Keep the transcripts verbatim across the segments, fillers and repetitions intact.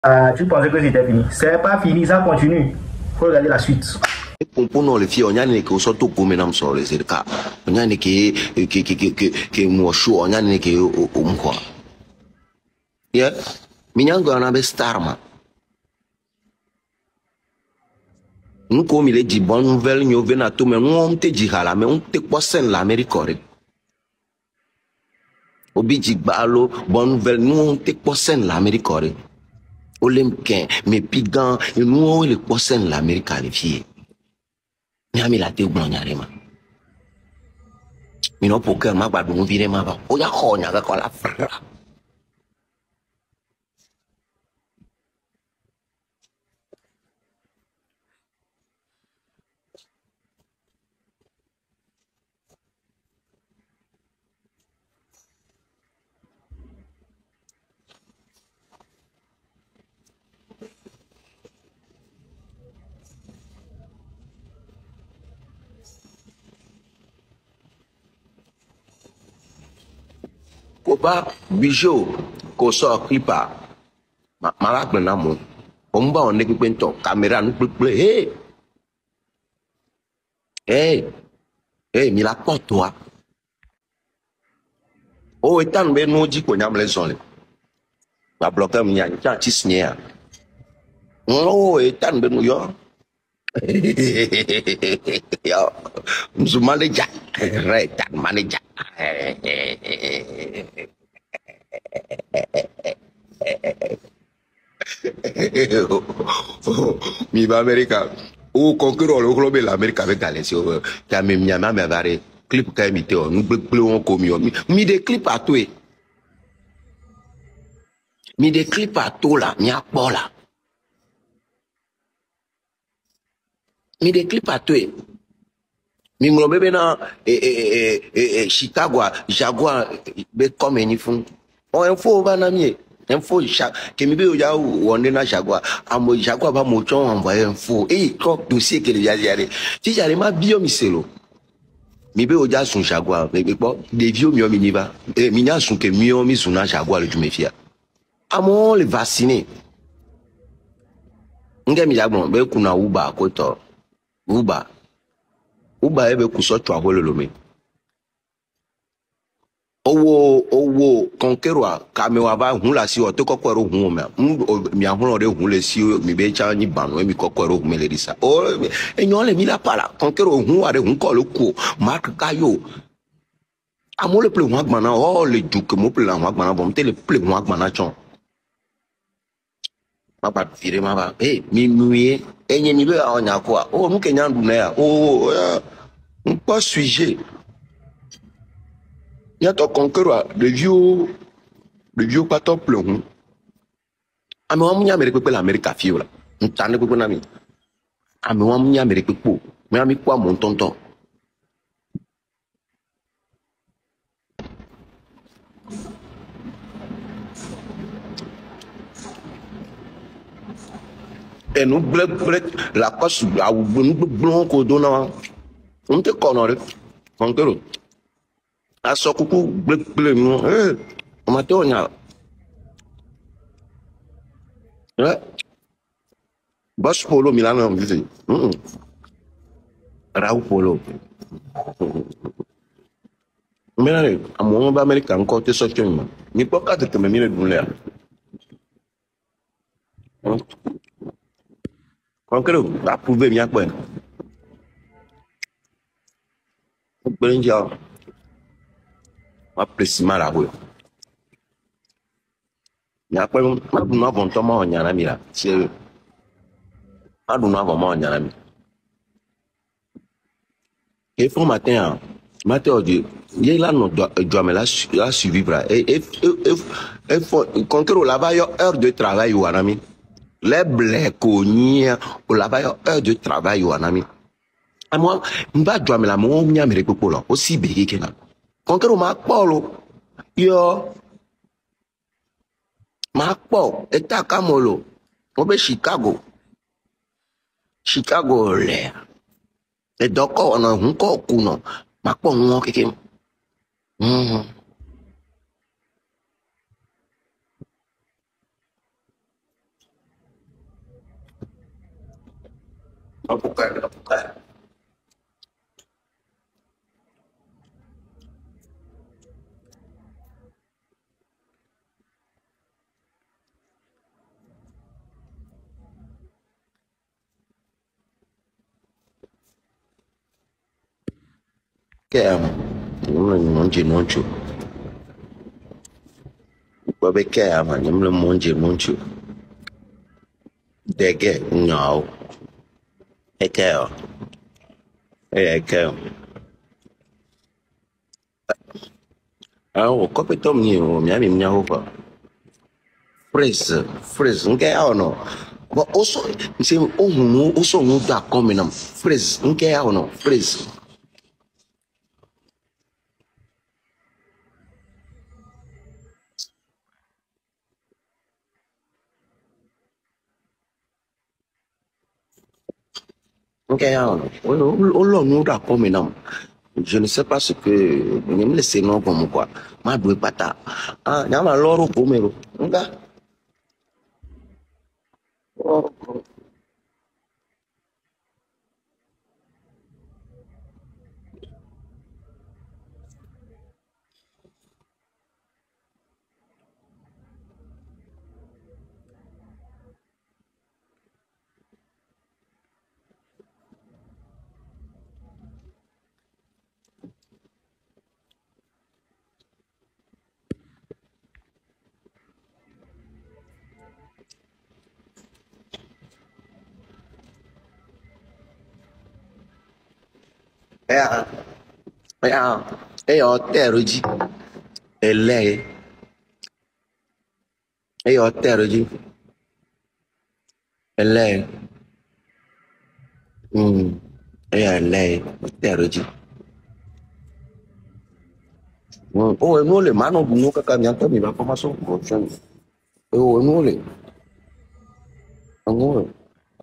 Ah, tu pensais que c'était fini? C'est pas fini, ça continue. Faut regarder la suite. Pompono le fio nyane ke osoto kume na msore zirka nyane ke ke ke ke ke mwosho nyane ke umkwa yeah minyango na be starma nko mi le di bonne nouvelle nyo vena to me ngom te di hala me on te posen l'Amérique ore obi di gbalo bonne nouvelle nous te posen l'Amérique ore olemken me pigan nous le posen l'Amérique le fie nyami la te gbon nyarema mi no poker ma gbadu mo vire ma ba o ya khonya ka kola fra ko ba bijou ko so clipa ma ma gbe na mo o mba on ne pe nto camera nu ple hey hey hey mi la poto a o etan be no ji ko nyam le son le ba bloquer mi nya cha chi snya o etan be no yo yo manager right manager mi va America o Conqueror lo globe l'Amérique avec Galaxy ta me nyama me vare clip ka mi te o nu gbe on ko mi o mi de clip à toi mi de clip à toi là mi a po là mi de clip à toi mi nglo bebe na e e e Chicago Jaguar be comme ni fun o info ba na mi info que mi be o ya wonde na Jaguar amo Jaguar ba mo chon envoyer info eh ko dossier que le ya yare ti jare ma bio mi selo mi be o ja sun Jaguar me po de vieux mi o mi ni ba eh mi nya sun ke mi o mi sun na Jaguar le tu me fia amo le vacciner nge mi jagbon be kuna uba ko to uba uba ebe kuso chwa holo lo mi owo owo Conqueror ka me wa ba hun la si o to kokoro hun me mi ahun lo de hun le si mi be cha ni banu mi kokoro hun me le risa o enyo le mi la pala Conqueror hun wa de hun ko lo ku mark kayo amo le ple hun agbana o le juk mo ple hun agbana bom te le ple hun agbana chon ma ba fire ma ba eh mi nuye enye ni be a onya ko o mu kenya ndu na ya o un pas sujet il y a ton Conqueror le vieux le vieux pas top le hum ame wa munya mere pepe l'Amérique fio la ntane pepe na mi ame wa munya mere pepe me ami kwa mon tonton et nous blé blé la cosse la ou nous blon ko dona on te connaît Conqueror a so kuku blé blé no eh o ma te onya eh boss polo milano mi dice mm Raoul polo mena le amo ba America nko te so chen mi po ka te me mi le dunle Conqueror va prouver mi akpe Belinja ma plesima la ho mi akpe ma du na bon to ma onya na mi la se ma du na bon ma onya na mi et faut matin matin o di ye la no do me la la suivre et et et faut Conqueror la ba yo heure de travail ou anami les blés konia o la ba yo heure de travail ou anami a moi mba do me la mo nya mere popo lo o si be ke na Conqueror ma polo yo ma po eta kamolo o be Chicago Chicago le e doko ona hun ko kuno ma po won keke mm Apucar, apucar. Que é, não monte não tio. Babe que é, mano, não monte não tio. Dege não. É que é. É que é. Ah, o capitão meu, minha minha roupa. Freeze, freeze, não quer ou não? Mas ouço, se o não, ouço não dá como não. Freeze, não quer ou não? Freeze. Não quer ou não? O o não dá como não. Je ne sais pas ce que ne me laissez non comme quoi. Ma doué pata. Ah, n'a ma loro pomero. Nga. Oh. É, é, é hotel de ele. É hotel de ele. Hum. É ele, hotel de. Hum. Oh, eu não lembro, mas não nunca caminhar também, vai para mais um pouco. Eu eu não lembro. Eu não lembro.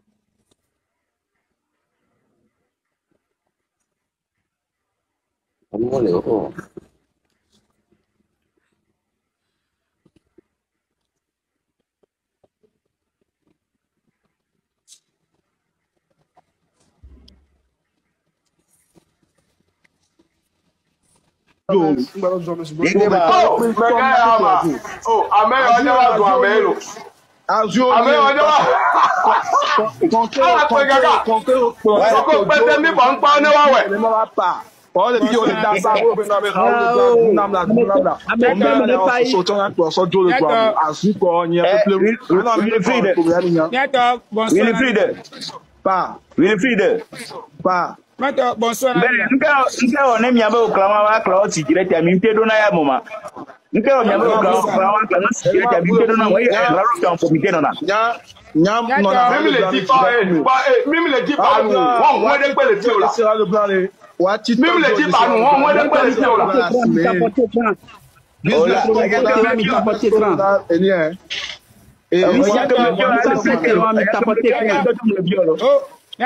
Eu não lembro. Oh, oh, amém, olha lá do amelo. Azul. Amém, olha lá. Ah, foi gaga. Só que eu perdi me bom para não é. Olha que eu dá essa roupa na minha Raoul, na na na. Amém, né, pai. Só tão com só jole com azul com nia pele. Não, Wilfried. Neto, bonsoir. Wilfried. Pa. Wilfried. Pa. Neto, bonsoir. Nka nka one mi abe oklama wa kla o ti direct mi mpe do na ya mama. Nka o mi abe oklama wa kla o ti direct mi mpe do na wa ya la ro kan comité no na. Nya nya no na. Même les dix pas même les dix pas nous. On on de pele ti o la. Même les dix pas nous, on on de pele ti o la. Ola, mi tapoter tran. Eni eh. Eh, mi tapoter mi tapoter. Oh.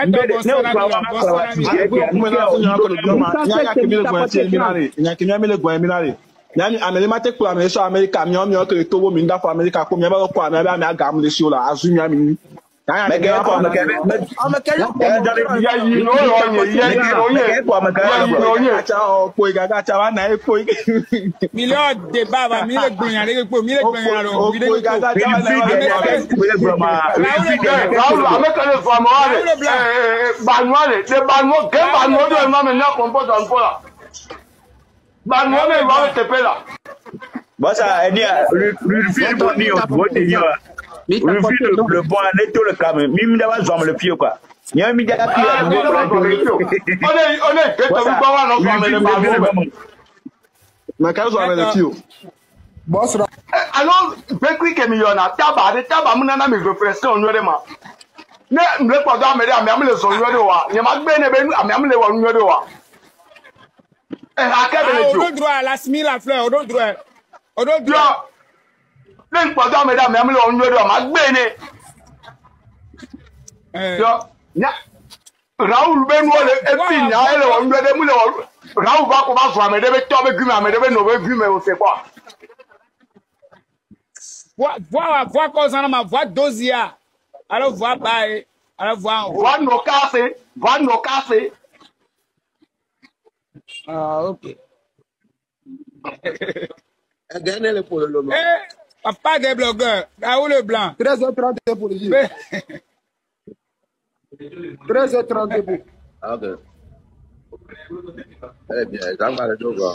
Nyani amelimate kula me so America mi o mi o kere towo mi nda for America ko mi e ba ko ami abi aga am le si o la azu mi ami. Me ke ko me ke me ke ya yi no yo ye ye no ye ko me ke no ye cha o po igaga cha wa na e po mi lo de baba mi le gboyan le po mi le gboyan ro mi le igaga cha wa na mi le gbo ma Raoul America le famo ale banuale de banu ke banu do ma me na compote en pola banuale va te pela bossa eni refile bon ni o bo te yo refile le bon ne to le cam mi mi da wa zo le pio quoi nya mi ja pio on est on est que tu ba wa no fa me le banu na ka zo le pio boss alors be quick e million na taba de taba mu na na me refresh on yore ma ne mle po da me de ami am le so yore wa nya ma gbe ne be ami am le wa yore wa eh akebe le jo o do droit la smi la fleur o do droit o do droit le po da me de ami am le wa yore wa ma gbe ne eh yo nya Raoul be no le e fi nya ele wa yore mu le wa Raoul ba ko ba so ame de be to be gumi ame de be no be gumi o se quoi Voix, voix, voix, cause on ma voix dosia. Alors voix bail. Alors, voilà. Va nous casser, va nous casser. Ah, ok. Gagnez le pour le loma. Eh, papa des blogueurs, Raoul le blanc. treize heures trente pour le jour. treize heures trente pour. Ok. Eh bien, j'en parle de quoi.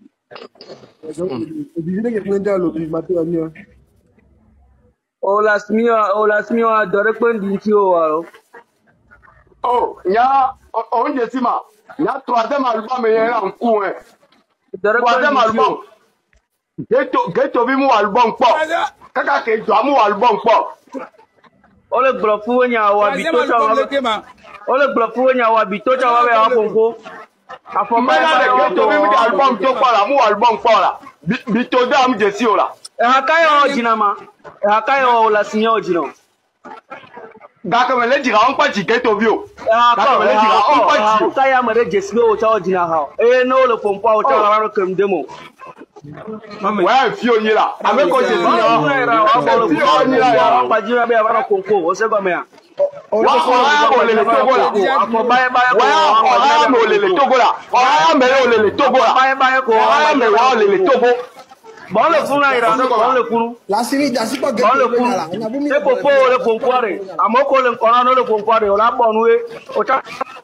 Oh, la smia, oh, la smia, direct point d'intio. Oh, ya, on dit ça. Ya troisième album est en cours. Troisième album. Ghetto, ghetto vi mu album po. Kaka ke jo mu album po. O le gblɔ fu nya wa bi to ta wa. O le gblɔ fu nya wa bi to ta wa be wa konko. Afɔ Me na le ghetto vi mu album to po la mu album po la. Bi to da mu jesi o la. E haka yo jina ma. E haka yo la sinya o jina. Gaka me le jira on pa ji ghetto vi o. E haka me le jira on pa ji. Haka ya me le jesi o ta o jina ha. E no le pompo o ta la ro kem demo. Ouais, Fioni là. Avec quoi c'est ça? Fioni là. Pas dire bien avant le concours. On sait comment. On va le Togo là. On va bye Ouais, on va le Togo là. On va me le Togo là. Bye bye ko. On va me le Togo. Bon le funu là, bon le funu. La série d'assis pas bon le funu. C'est pour pour le concours. Amoko le kono le concours. On a bon oui. O ta.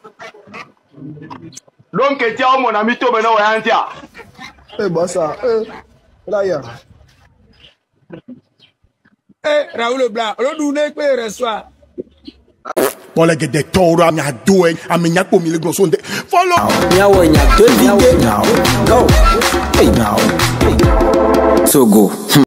Donc tiens mon ami Togo no ya ntia. Eh, bah ça, eh, là, il y a. Eh, Raoul le blanc, on nous peut reçoit. Pour les gars de Torah, il y a deux, à mes nyakpo mille gros sont follow. Now, when you're now, go. Hey, now, so go.